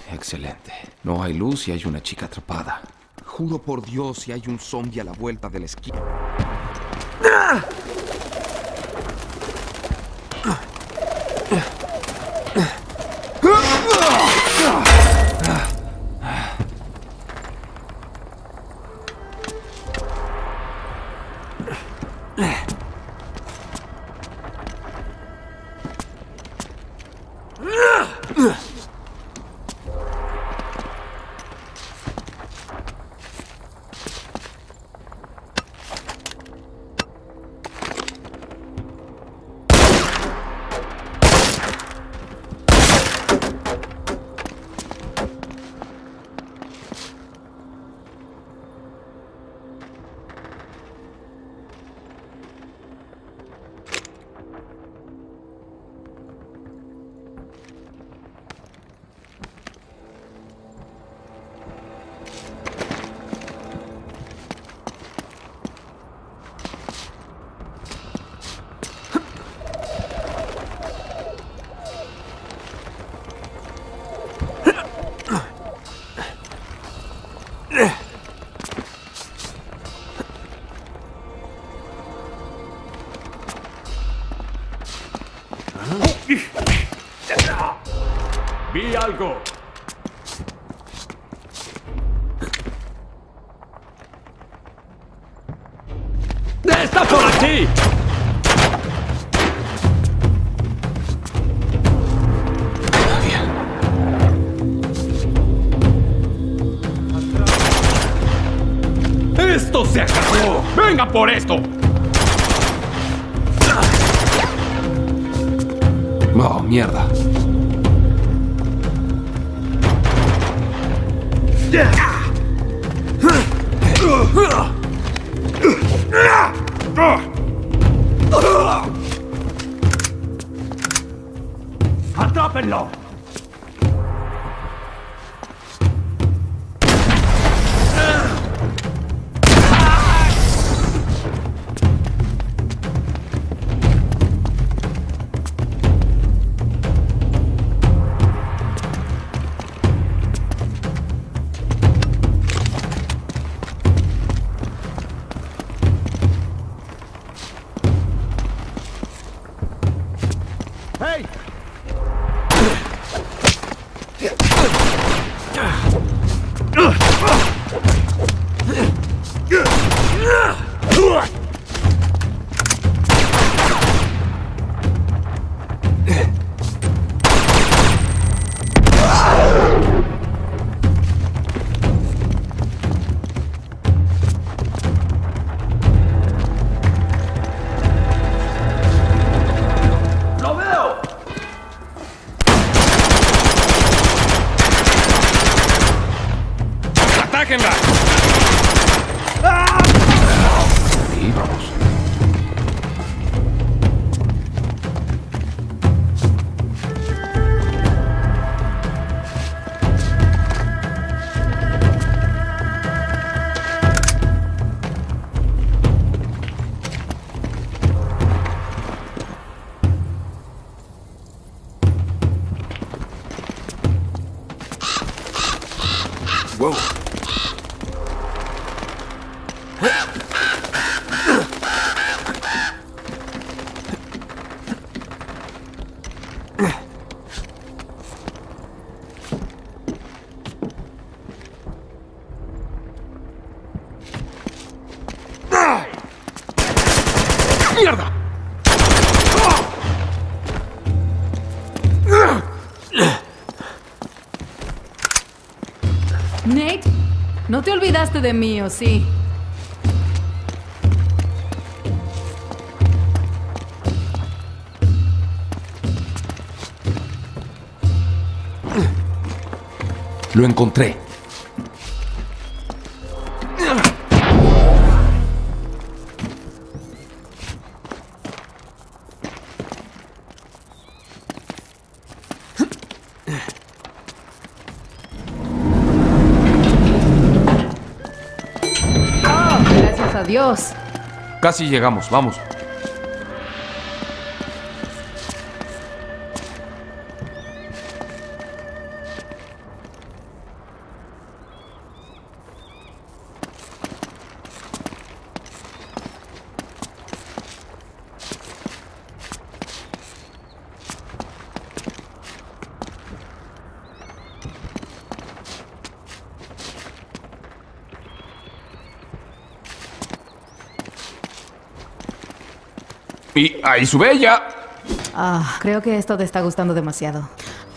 excelente. No hay luz y hay una chica atrapada. Juro por Dios, si hay un zombie a la vuelta de la esquina. Vi algo. ¡Está por aquí! ¡Esto se acabó! ¡Venga por esto! Oh, mierda. ¡Atrápenlo! ¡Hey! ¡Atáquenla! Ahí vamos. Wow. ¡Mierda! Nate, no te olvidaste de mí, ¿o sí? Lo encontré. Gracias a Dios. Casi llegamos, vamos. Y ahí sube ella. Creo que esto te está gustando demasiado.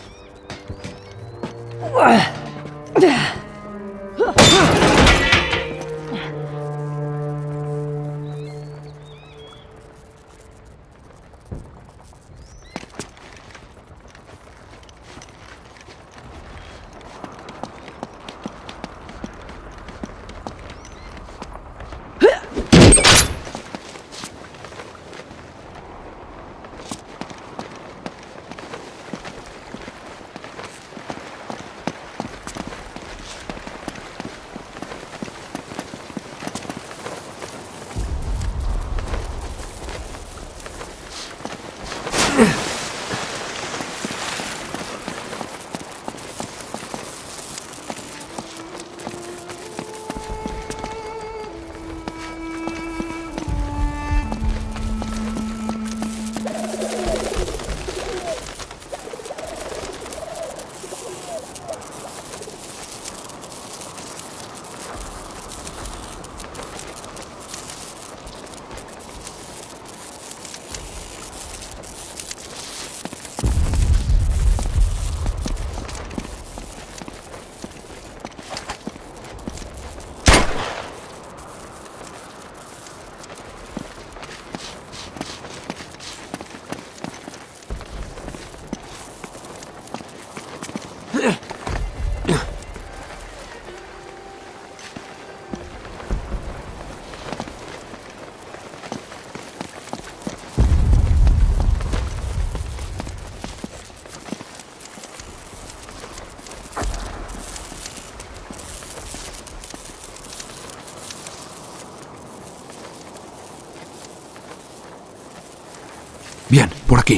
Bien, por aquí.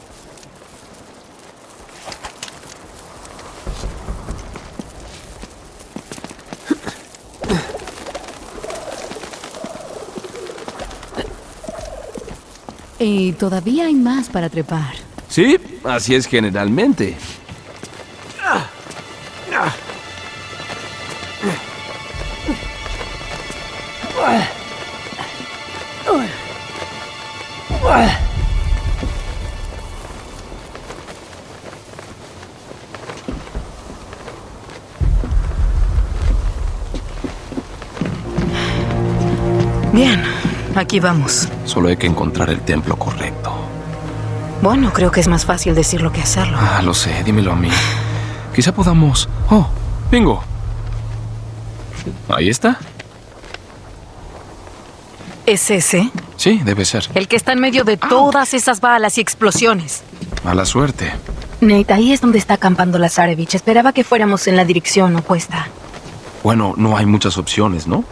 Y todavía hay más para trepar. Sí, así es generalmente. Bien, aquí vamos. Solo hay que encontrar el templo correcto. Bueno, creo que es más fácil decirlo que hacerlo. Lo sé, dímelo a mí. Quizá podamos... Oh, bingo. Ahí está. ¿Es ese? Sí, debe ser. El que está en medio de todas esas balas y explosiones. Mala suerte. Nate, ahí es donde está acampando Lazarevich. Esperaba que fuéramos en la dirección opuesta. Bueno, no hay muchas opciones, ¿no?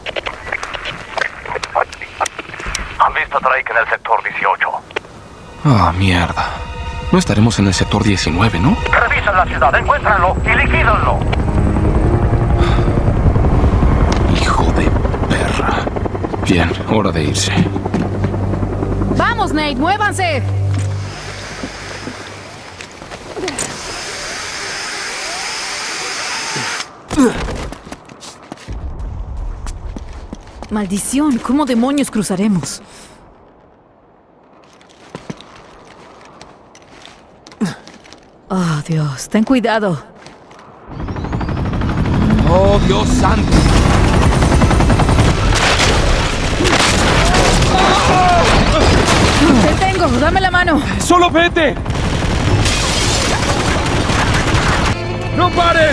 Han visto a Drake en el sector 18. Mierda. No estaremos en el sector 19, ¿no? Revisen la ciudad, encuéntranlo y liquídenlo. Hijo de perra. Bien, hora de irse. ¡Vamos, Nate! ¡Muévanse! Maldición, ¿cómo demonios cruzaremos? Oh, Dios, ten cuidado. ¡Oh, Dios santo! ¡Te tengo! ¡Dame la mano! ¡Solo vete! ¡No paren!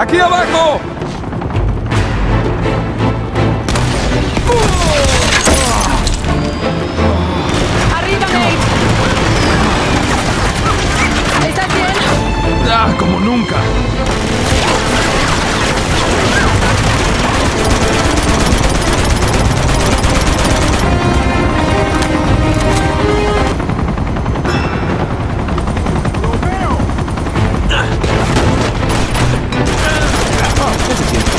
¡Aquí abajo! ¡Arriba, Nate! ¿Estás bien? ¡Ah, como nunca! ¿Qué se siente?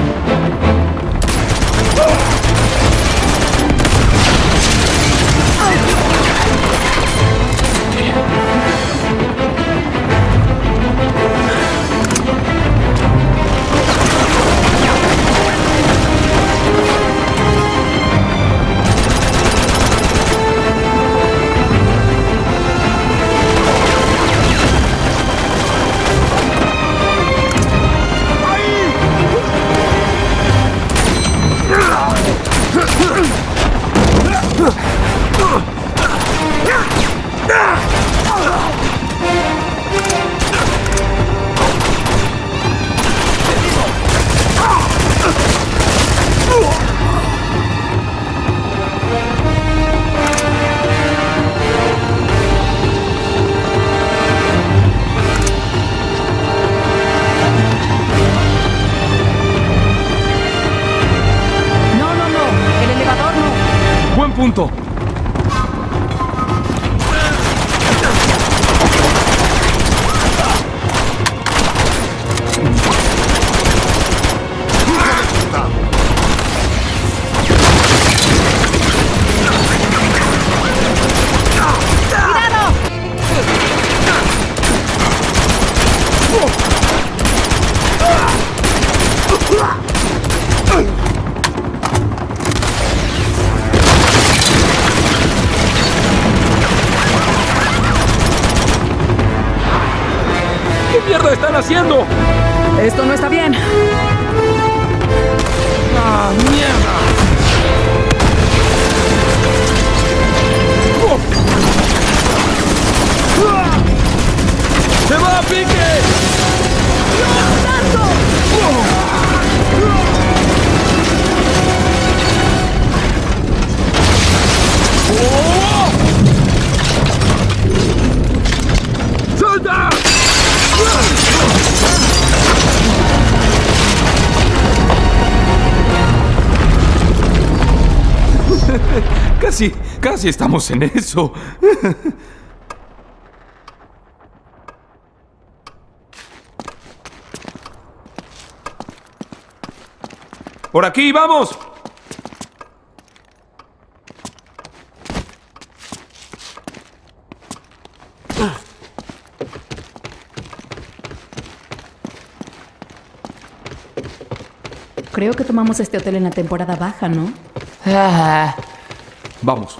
No, el elevador no. ¡Buen punto! ¿Qué mierda están haciendo? Esto no está bien. ¡Ah, mierda! ¡Se va a pique! ¡Salta! Casi estamos en eso. ¡Por aquí, vamos! Creo que tomamos este hotel en la temporada baja, ¿no? Vamos.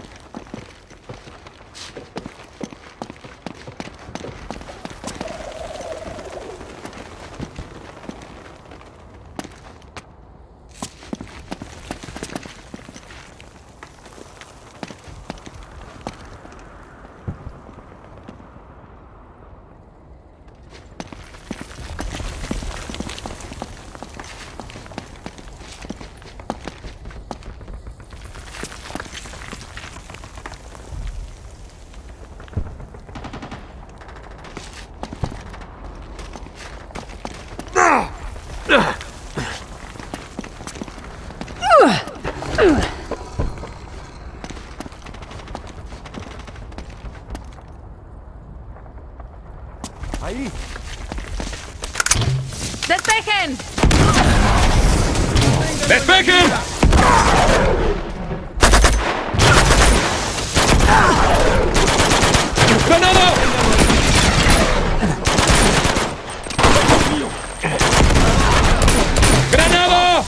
Ahí. ¡Despejen! ¡Despejen! ¡Granada! ¡Granada!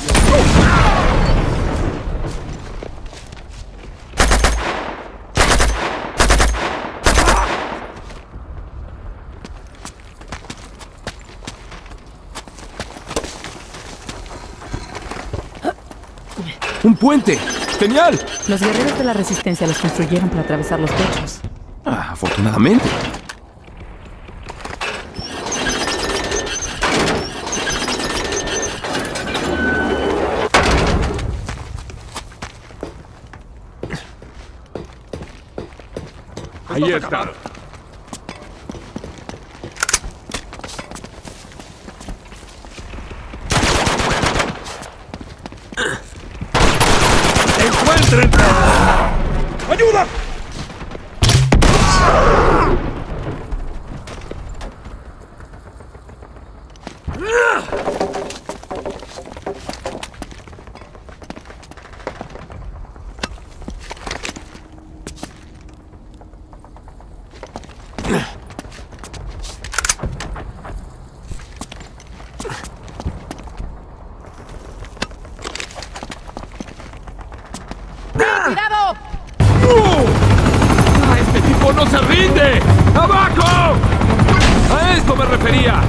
¡Un puente! ¡Genial! Los guerreros de la Resistencia los construyeron para atravesar los techos. Ah, afortunadamente. Ahí está. ¡Encuentren! ¡Ayuda! ¡Cuidado! ¡Este tipo no se rinde! ¡Abajo! A esto me refería.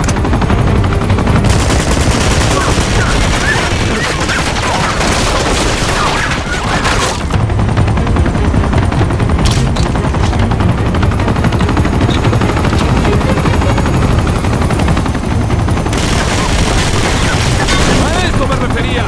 A esto me refería.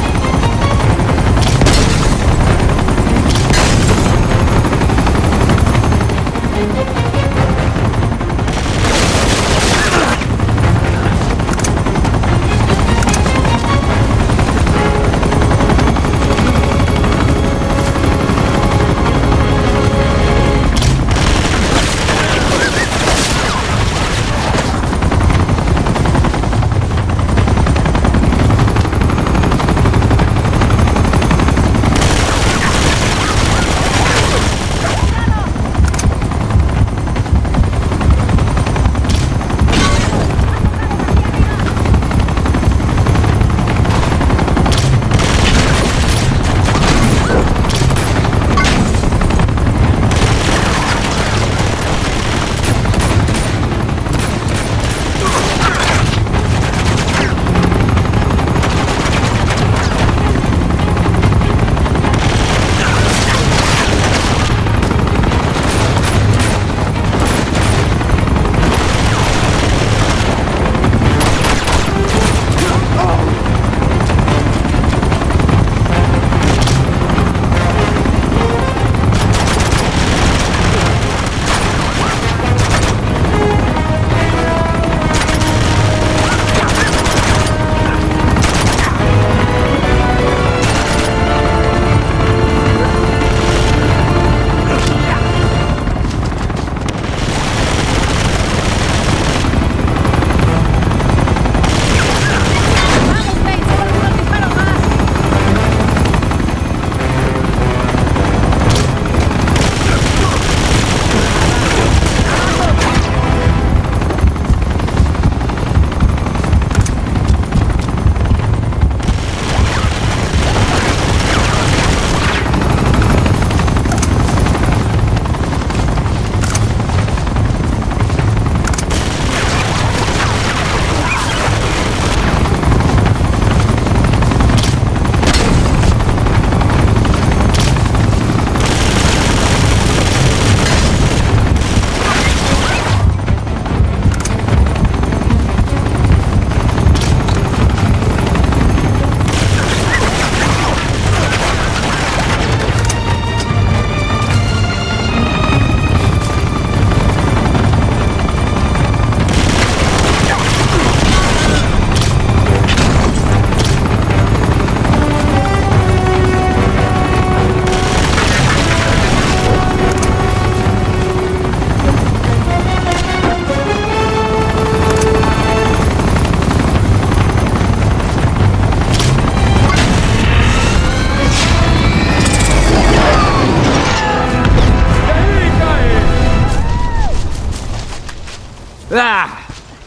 ¡Ah!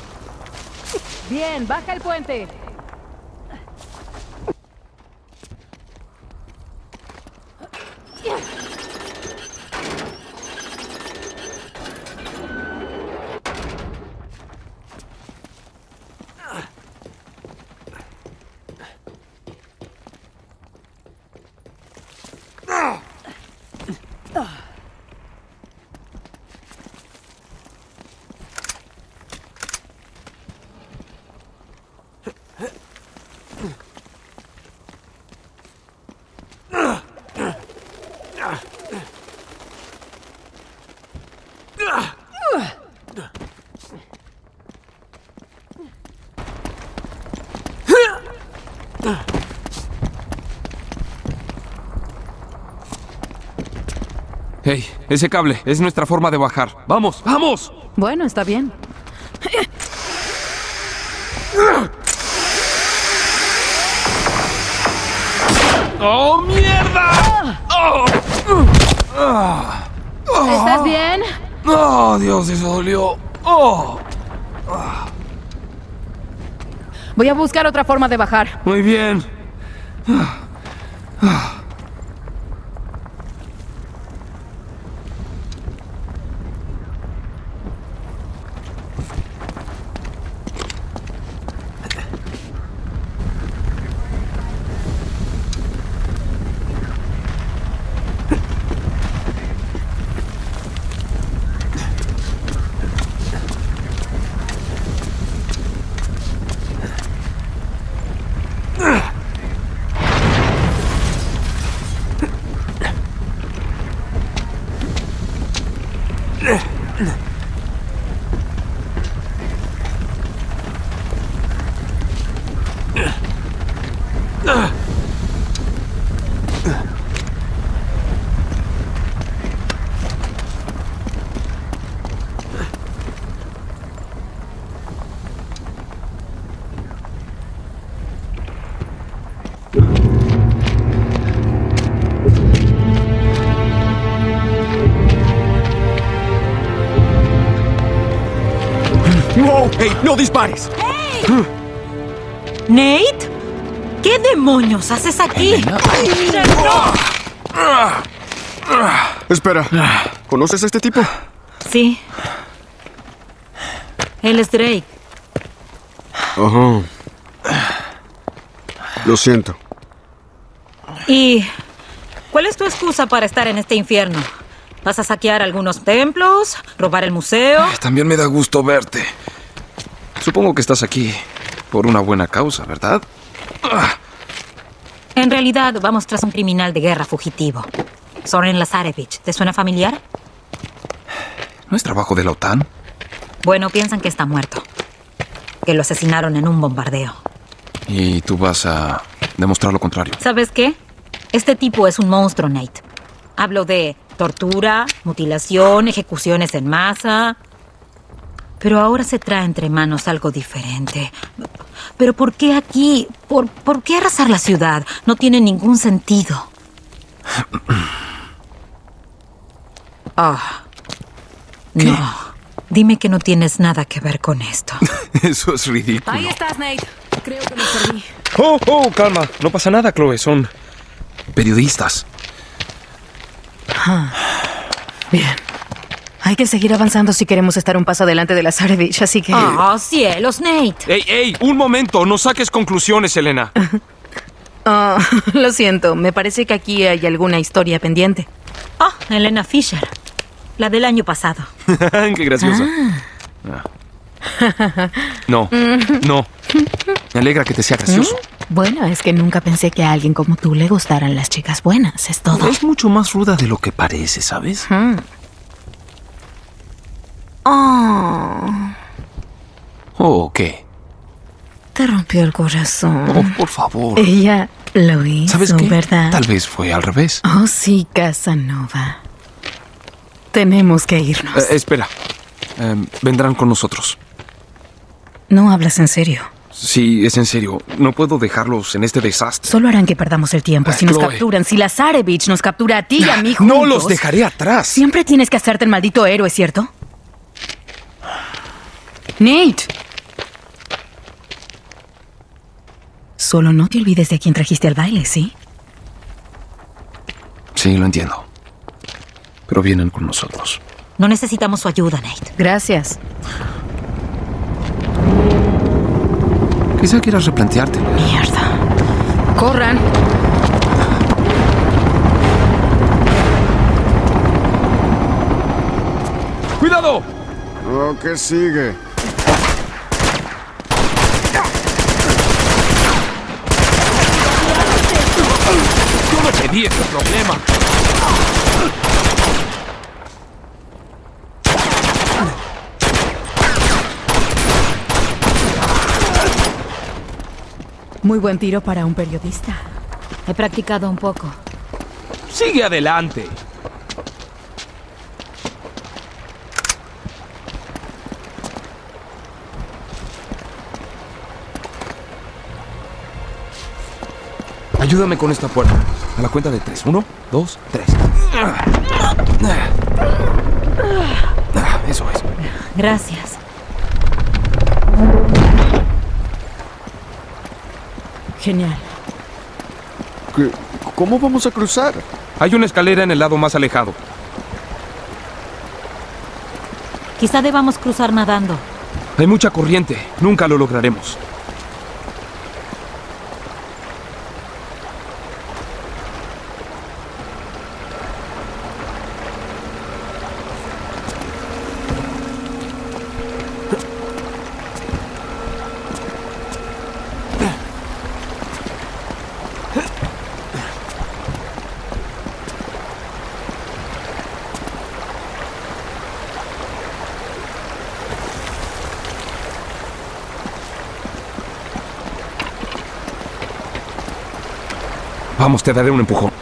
Bien, baja el puente. Hey, ese cable es nuestra forma de bajar. ¡Vamos, vamos! Bueno, está bien. ¡Oh, mierda! ¿Estás bien? ¡Oh, Dios, eso dolió! ¡Oh! Voy a buscar otra forma de bajar. Muy bien. ¡No! ¡Hey! ¡No dispares! ¿Nate? ¿Qué demonios haces aquí? Espera, ¿conoces a este tipo? Sí. Él es Drake. Ajá. Lo siento. ¿Y cuál es tu excusa para estar en este infierno? ¿Vas a saquear algunos templos? ¿Robar el museo? También me da gusto verte. Supongo que estás aquí por una buena causa, ¿verdad? En realidad, vamos tras un criminal de guerra fugitivo. Soren Lazarevich. ¿Te suena familiar? ¿No es trabajo de la OTAN? Bueno, piensan que está muerto. Que lo asesinaron en un bombardeo. Y tú vas a demostrar lo contrario. ¿Sabes qué? Este tipo es un monstruo, Nate. Hablo de tortura, mutilación, ejecuciones en masa. Pero ahora se trae entre manos algo diferente. ¿Pero por qué aquí? ¿Por qué arrasar la ciudad? No tiene ningún sentido. No. Dime que no tienes nada que ver con esto. Eso es ridículo. Ahí estás, Nate. Creo que me perdí. Oh, calma. No pasa nada, Chloe. Son Periodistas. Bien. Hay que seguir avanzando si queremos estar un paso adelante de Lazarevich, así que... ¡Oh, cielos, Nate! ¡Ey! Un momento. No saques conclusiones, Elena. Lo siento. Me parece que aquí hay alguna historia pendiente. Oh, Elena Fisher. La del año pasado. ¡Qué graciosa! No. Me alegra que te sea gracioso. Bueno, es que nunca pensé que a alguien como tú le gustaran las chicas buenas, es todo. Es mucho más ruda de lo que parece, ¿sabes? ¿O qué? Te rompió el corazón. Oh, por favor. Ella lo hizo, ¿Sabes qué? ¿verdad? Tal vez fue al revés. Oh, sí, Casanova. Tenemos que irnos. Espera. Vendrán con nosotros. No hablas en serio. Sí, es en serio. No puedo dejarlos en este desastre. Solo harán que perdamos el tiempo. Si nos Chloe. capturan, si Lazarevich nos captura a ti y a mí juntos... ¡No los dejaré atrás! Siempre tienes que hacerte el maldito héroe, ¿cierto? Nate. Solo no te olvides de a quién trajiste al baile, ¿sí? Sí, lo entiendo. Pero vienen con nosotros. No necesitamos su ayuda, Nate. Gracias. Quizá quieras replanteártelo. Mierda. ¡Corran! ¡Cuidado! Oh, ¿qué sigue? Yo no pedí este problema. Muy buen tiro para un periodista. He practicado un poco. Sigue adelante. Ayúdame con esta puerta. A la cuenta de 3. 1, 2, 3. Eso es. Gracias. Genial. ¿Cómo vamos a cruzar? Hay una escalera en el lado más alejado. Quizá debamos cruzar nadando. Hay mucha corriente. Nunca lo lograremos. Vamos, te daré un empujón.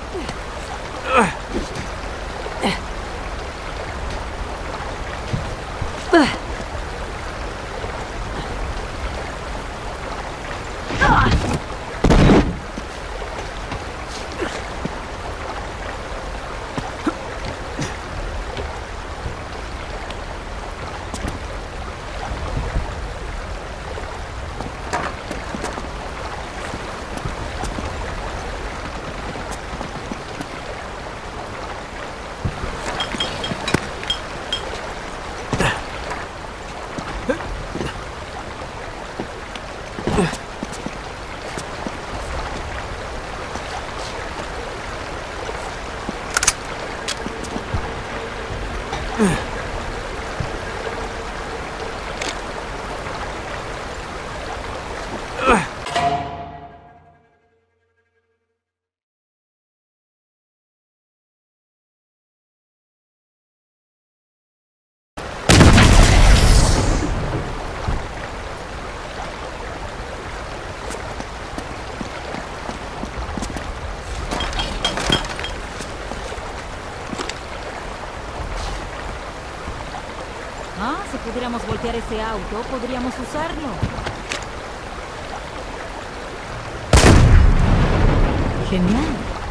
Si pudiéramos voltear ese auto, podríamos usarlo. Genial.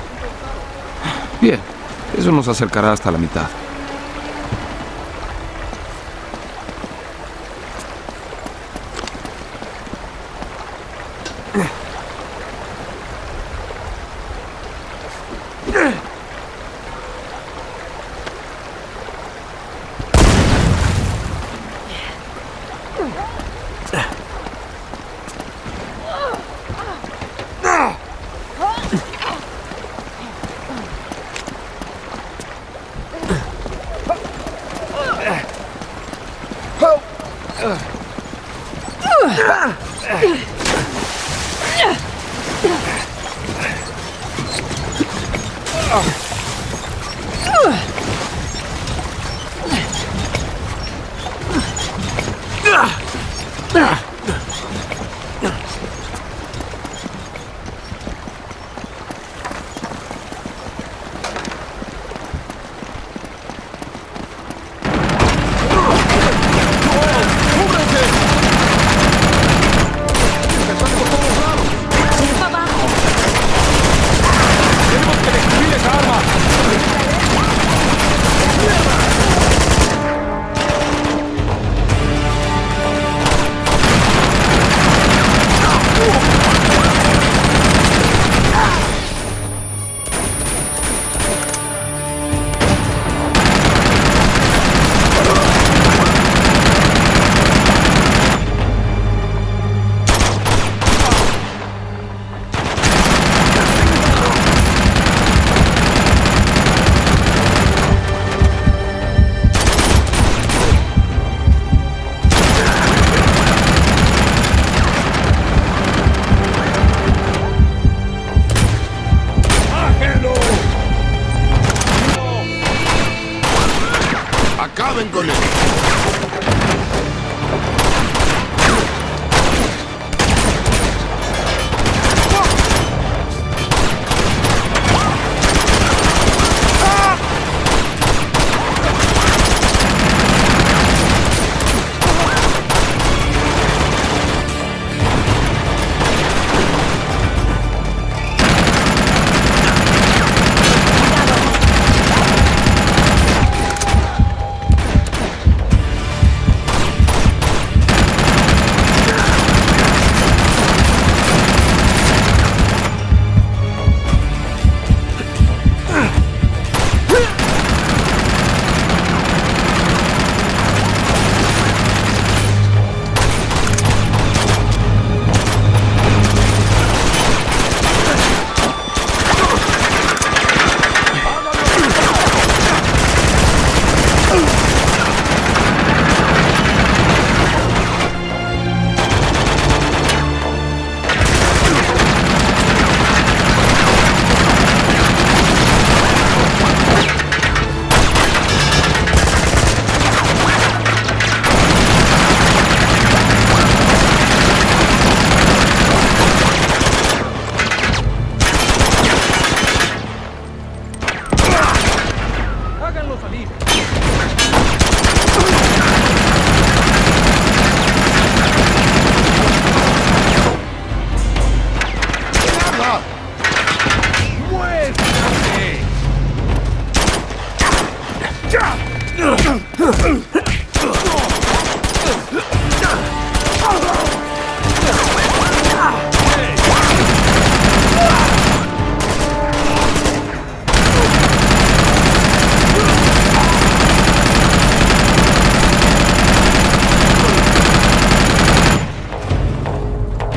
Bien, eso nos acercará hasta la mitad.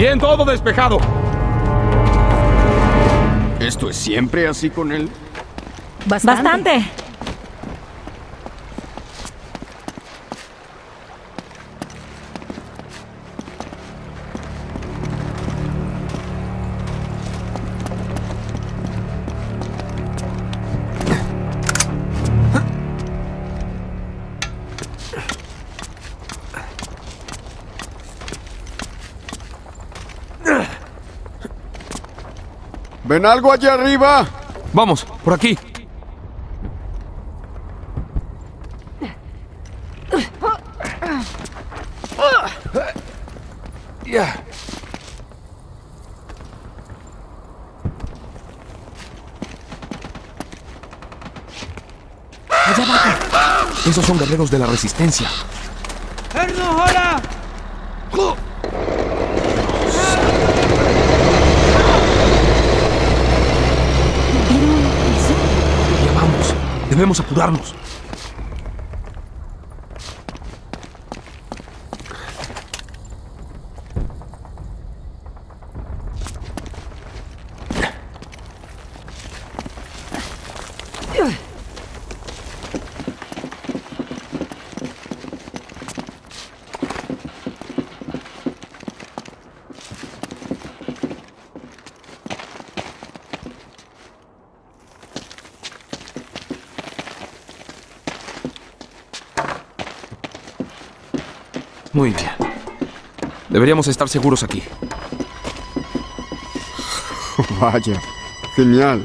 Bien, todo despejado. ¿Esto es siempre así con él? Bastante. ¿Ven algo allá arriba? Vamos, por aquí. Ya. Allá abajo. Esos son guerreros de la resistencia. Ya vamos. Debemos apurarnos. Muy bien. Deberíamos estar seguros aquí. Vaya, genial.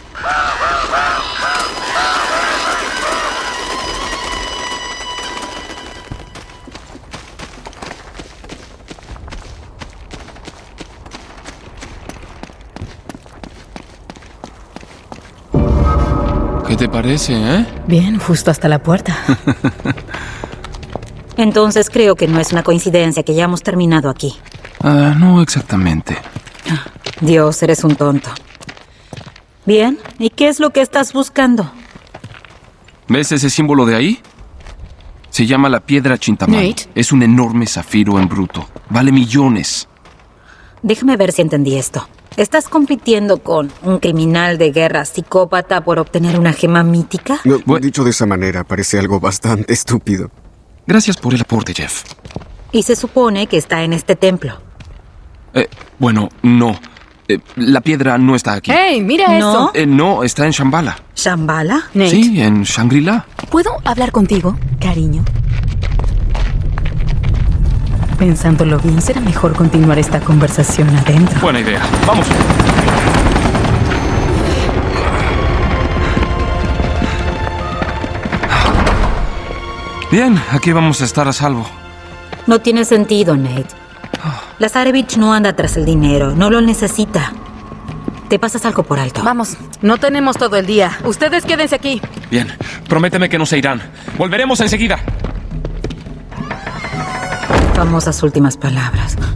¿Qué te parece, eh? Bien, justo hasta la puerta. Entonces creo que no es una coincidencia que hayamos terminado aquí. No exactamente. Dios, eres un tonto. Bien, ¿y qué es lo que estás buscando? ¿Ves ese símbolo de ahí? Se llama la piedra Chintamani. Nate. Es un enorme zafiro en bruto. Vale millones. Déjame ver si entendí esto. ¿Estás compitiendo con un criminal de guerra psicópata por obtener una gema mítica? No, Bu- dicho de esa manera, parece algo bastante estúpido. Gracias por el aporte, Jeff. Y se supone que está en este templo. Bueno, no. La piedra no está aquí. ¡Hey, mira ¿No? eso! No, está en Shambhala. ¿Shambhala? Nate, Sí, en Shangri-La. ¿puedo hablar contigo, cariño? Pensándolo bien, será mejor continuar esta conversación adentro. Buena idea. Vamos. Bien, aquí vamos a estar a salvo. No tiene sentido, Nate. Lazarevich no anda tras el dinero, no lo necesita. Te pasas algo por alto. Vamos, no tenemos todo el día. Ustedes quédense aquí. Bien, prométeme que no se irán. Volveremos enseguida. Famosas últimas palabras.